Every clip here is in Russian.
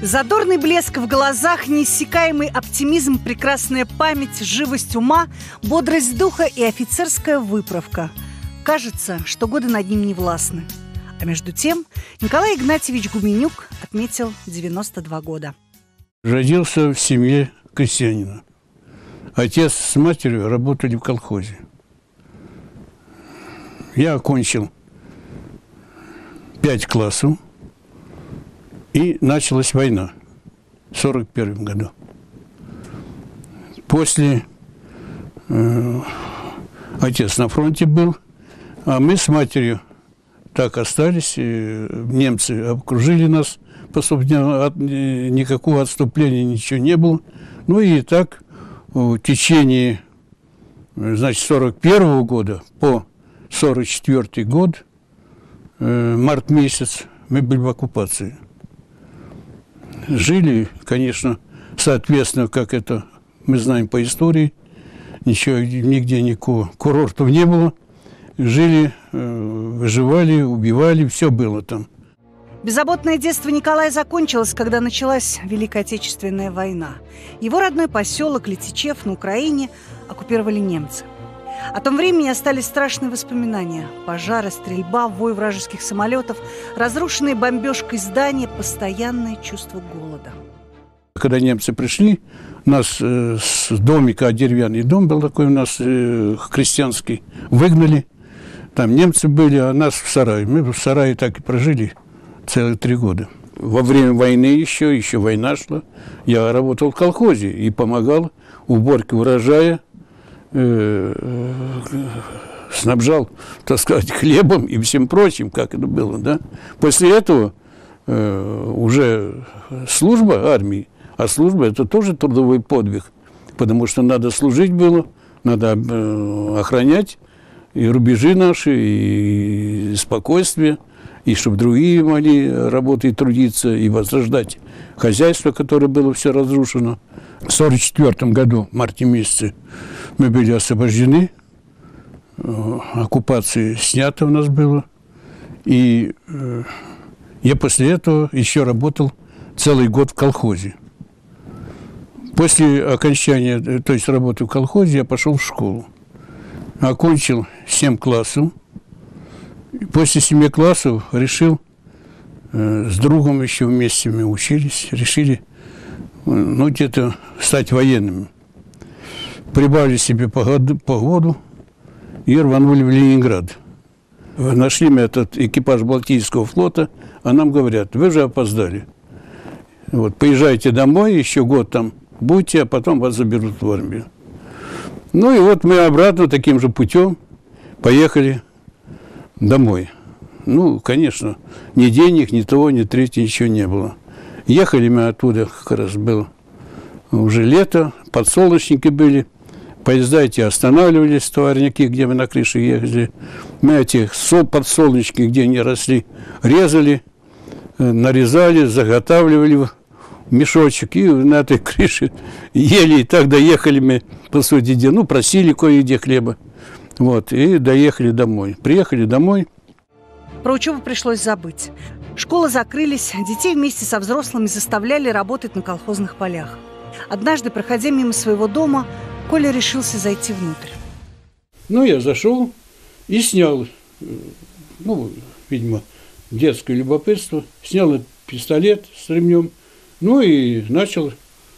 Задорный блеск в глазах, неиссякаемый оптимизм, прекрасная память, живость ума, бодрость духа и офицерская выправка. Кажется, что годы над ним не властны. А между тем Николай Игнатьевич Гуменюк отметил 92 года. Родился в семье крестьянина. Отец с матерью работали в колхозе. Я окончил 5 классов, и началась война в 1941 году. После отец на фронте был, а мы с матерью так остались. Немцы окружили нас, по сути, никакого отступления, ничего не было. Ну и так в течение, значит, 1941 года по 1944 год, март месяц, мы были в оккупации. Жили, конечно, соответственно, как это мы знаем по истории, ничего, нигде никакого курортов не было. Жили, выживали, убивали, все было там. Беззаботное детство Николая закончилось, когда началась Великая Отечественная война. Его родной поселок Летичев на Украине оккупировали немцы. О том времени остались страшные воспоминания. Пожары, стрельба, вой вражеских самолетов, разрушенные бомбежкой здания, постоянное чувство голода. Когда немцы пришли, нас с домика, деревянный дом был такой у нас, крестьянский, выгнали. Там немцы были, а нас в сарае. Мы в сарае так и прожили целых 3 года. Во время войны еще война шла. Я работал в колхозе и помогал уборке урожая, снабжал, так сказать, хлебом и всем прочим, как это было, да. После этого уже служба армии, а служба – это тоже трудовой подвиг, потому что надо служить было, надо охранять и рубежи наши, и спокойствие, и чтобы другие могли работать и трудиться, и возрождать хозяйство, которое было все разрушено. В 1944 году, в марте месяце, мы были освобождены, оккупация снята у нас была, и я после этого еще работал целый год в колхозе. После окончания, то есть работы в колхозе, я пошел в школу. Окончил 7 классов. После 7 классов решил, с другом еще вместе мы учились, решили, ну, где-то стать военными. Прибавили себе погоду и рванули в Ленинград. Нашли мы этот экипаж Балтийского флота, а нам говорят: вы же опоздали. Вот, поезжайте домой, еще год там будьте, а потом вас заберут в армию. Ну и вот мы обратно таким же путем поехали домой. Ну, конечно, ни денег, ни того, ни третьего, ничего не было. Ехали мы оттуда, как раз было уже лето, подсолнечники были. Поезда эти останавливались, товарняки, где мы на крыше ехали. Мы эти подсолнечки, где они росли, резали, нарезали, заготавливали в мешочек. И на этой крыше ели. И так доехали мы, по сути дела, ну, просили кое-где хлеба. Вот, и доехали домой. Приехали домой. Про учебу пришлось забыть. Школы закрылись, детей вместе со взрослыми заставляли работать на колхозных полях. Однажды, проходя мимо своего дома, Коля решился зайти внутрь. Ну, я зашел и снял, ну, видимо, детское любопытство, снял пистолет с ремнем, ну, и начал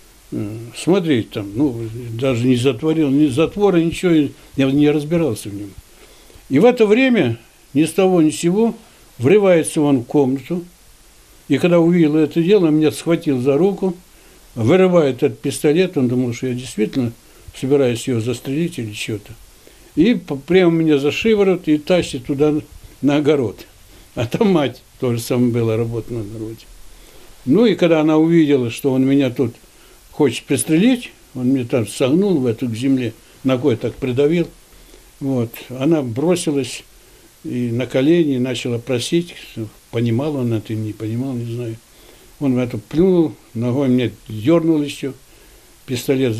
смотреть там, ну, даже не затворил, ни затвора, ничего, я не разбирался в нем. И в это время ни с того ни с сего врывается он в комнату, и когда увидел это дело, меня схватил за руку, вырывает этот пистолет, он думал, что я действительно собираюсь его застрелить или что-то, и прямо меня за шиворот и тащит туда на огород. А там мать тоже самое было, работа на огороде. Ну и когда она увидела, что он меня тут хочет пристрелить, он меня там согнул в эту к земле, ногой так придавил, вот, она бросилась и на колени начала просить, понимал он это, не понимал, не знаю. Он в это плюнул, ногой меня дернул еще, пистолет,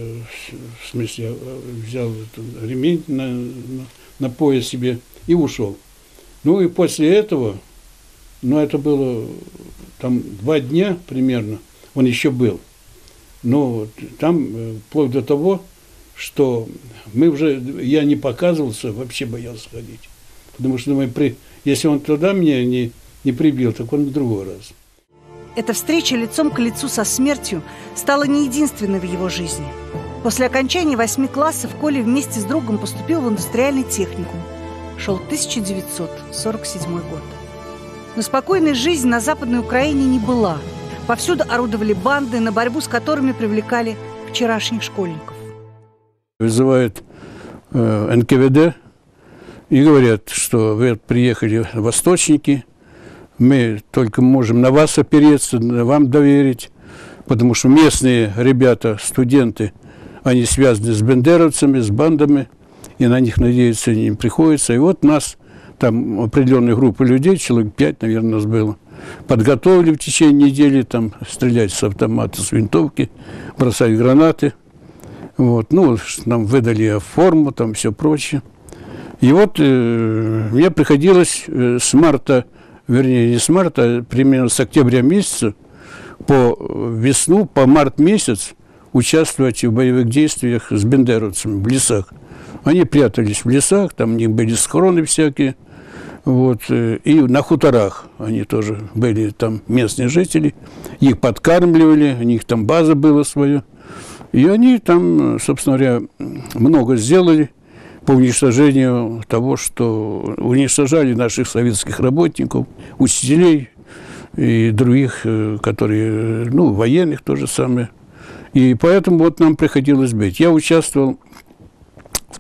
в смысле, взял ремень на пояс себе и ушел. Ну и после этого но это было там 2 дня примерно, он еще был. Но там вплоть до того, что я не показывался, вообще боялся ходить. Потому что, думаю, если он туда меня не прибил, так он в другой раз. Эта встреча лицом к лицу со смертью стала не единственной в его жизни. После окончания 8 классов Коля вместе с другом поступил в индустриальный техникум. Шел 1947 год. Но спокойной жизни на Западной Украине не была. Повсюду орудовали банды, на борьбу с которыми привлекали вчерашних школьников. Вызывают НКВД и говорят, что вы приехали восточники, мы только можем на вас опереться, вам доверить, потому что местные ребята, студенты, они связаны с бендеровцами, с бандами, и на них надеяться не приходится. И вот нас, там определенная группа людей, человек 5, наверное, нас было, подготовили в течение недели, там, стрелять с автомата, с винтовки, бросать гранаты. Вот, ну, нам выдали форму, там все прочее. И вот мне приходилось с марта, вернее, не с марта, а примерно с октября месяца по весну, по март месяц участвовать в боевых действиях с бендеровцами в лесах. Они прятались в лесах, там у них были схроны всякие. Вот, и на хуторах они тоже были, там местные жители, их подкармливали, у них там база была своя. И они там, собственно говоря, много сделали по уничтожению того, что уничтожали наших советских работников, учителей и других, которые, ну, военных то же самое. И поэтому вот нам приходилось быть. Я участвовал в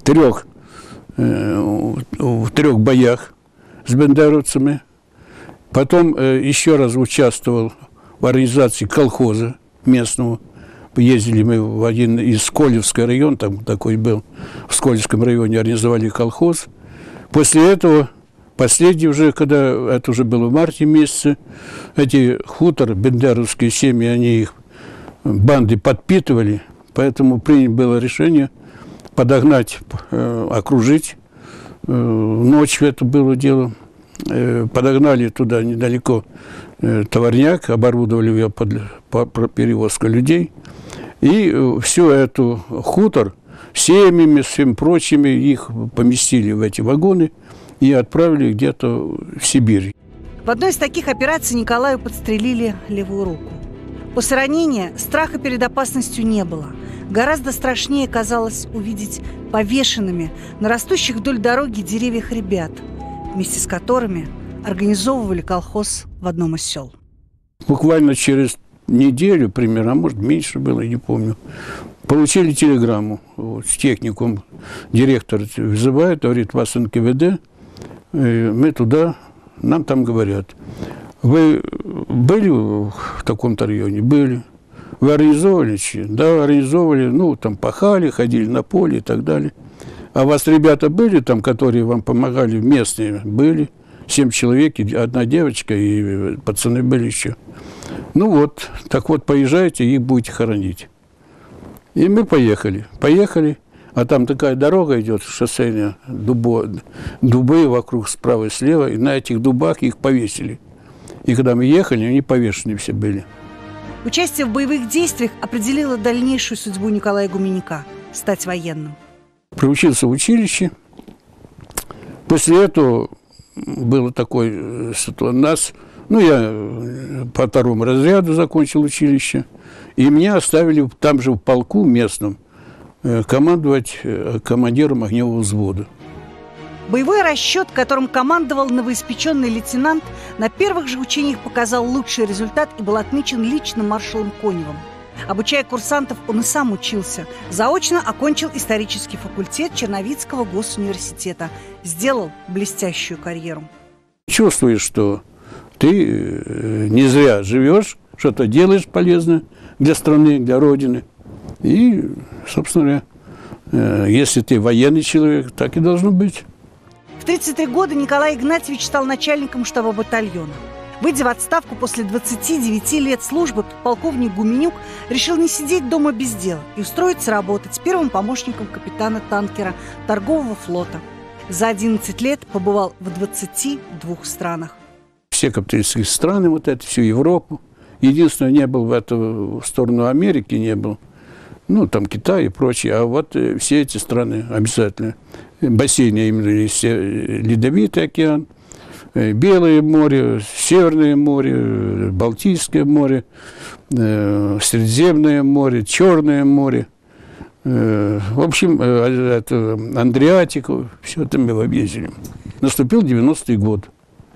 3 боях с бендеровцами. Потом еще раз участвовал в организации колхоза местного. Ездили мы в один из Сколевский район, там такой был, в Сколевском районе организовали колхоз. После этого, последний уже, когда это уже было в марте месяце, эти хутор, бендеровские семьи, они их банды подпитывали, поэтому принято было решение подогнать, окружить. Ночью это было дело. Подогнали туда недалеко товарняк, оборудовали ее под перевозку людей. И всю эту хутор семьями, всем прочими, их поместили в эти вагоны и отправили где-то в Сибирь. В одной из таких операций Николаю подстрелили левую руку. После ранения страха перед опасностью не было. Гораздо страшнее казалось увидеть повешенными на растущих вдоль дороги деревьях ребят, вместе с которыми организовывали колхоз в одном из сел. Буквально через неделю примерно, а может меньше было, не помню, получили телеграмму вот, с техникум. Директор вызывает, говорит, вас НКВД, мы туда, нам там говорят, вы были в таком-то районе? Были. Вы организовывали? Да, организовывали, ну, там пахали, ходили на поле и так далее. А у вас ребята были там, которые вам помогали, местные? Были. 7 человек, 1 девочка, и пацаны были еще. Ну вот, так вот, поезжайте и будете хоронить. И мы поехали. Поехали, а там такая дорога идет, шоссейная, дубы вокруг справа и слева, и на этих дубах их повесили. И когда мы ехали, они повешены все были. Участие в боевых действиях определило дальнейшую судьбу Николая Гуменюка – стать военным. Проучился в училище. После этого было такое, что нас, ну, я по 2-му разряду закончил училище, и меня оставили там же в полку местном командовать командиром огневого взвода. Боевой расчет, которым командовал новоиспеченный лейтенант, на первых же учениях показал лучший результат и был отмечен лично маршалом Коневым. Обучая курсантов, он и сам учился. Заочно окончил исторический факультет Черновицкого госуниверситета. Сделал блестящую карьеру. Чувствуешь, что ты не зря живешь, что-то делаешь полезное для страны, для Родины. И, собственно говоря, если ты военный человек, так и должно быть. В 33 года Николай Игнатьевич стал начальником штаба батальона. Выйдя в отставку после 29 лет службы, подполковник Гуменюк решил не сидеть дома без дела и устроиться работать первым помощником капитана танкера торгового флота. За 11 лет побывал в 22 странах. все капиталистические страны, вот это, всю Европу. Единственное, не был в сторону Америки, не был. Ну, там Китай и прочее. А вот все эти страны обязательно. Бассейн, я имею в виду, Ледовитый океан, Белое море, Северное море, Балтийское море, Средиземное море, Черное море. В общем, Адриатику, все это мы объездили. Наступил 90-й год.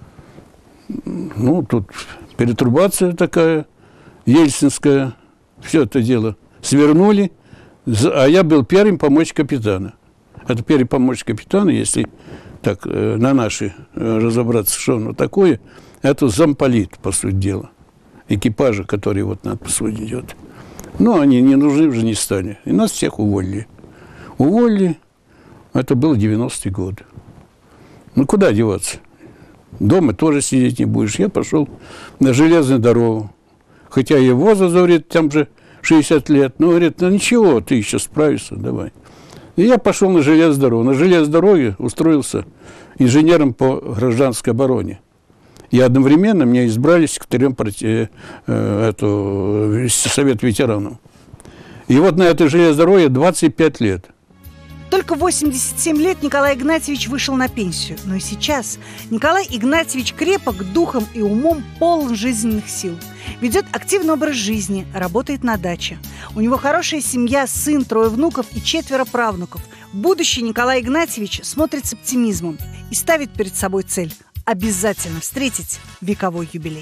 Ну, тут перетрубация такая, ельцинская, все это дело свернули, а я был первым помочь капитана. Это первый помочь капитана, если так на наши разобраться, что оно такое, это замполит, по сути дела, экипажа, который вот на посуде идет. Но они не нужны уже не стали. И нас всех уволили. Уволили, это был 90-й год. Ну, куда деваться? Дома тоже сидеть не будешь. Я пошел на железную дорогу. Хотя и возраст, говорит, там же 60 лет. Но, говорит, ну ничего, ты еще справишься, давай. И я пошел на железную дорогу. На железной дороге устроился инженером по гражданской обороне. И одновременно меня избрали секретарем Совета ветеранов. И вот на этой железной дороге 25 лет. Только в 87 лет Николай Игнатьевич вышел на пенсию. Но и сейчас Николай Игнатьевич крепок духом и умом, полон жизненных сил. Ведет активный образ жизни, работает на даче. У него хорошая семья, сын, 3 внуков и 4 правнуков. Будущее Николай Игнатьевич смотрит с оптимизмом и ставит перед собой цель – обязательно встретить вековой юбилей.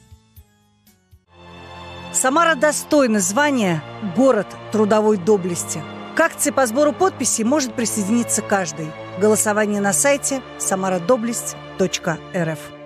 Самара достойна звания «Город трудовой доблести». К акции по сбору подписей может присоединиться каждый. Голосование на сайте samaradobloсть.rf.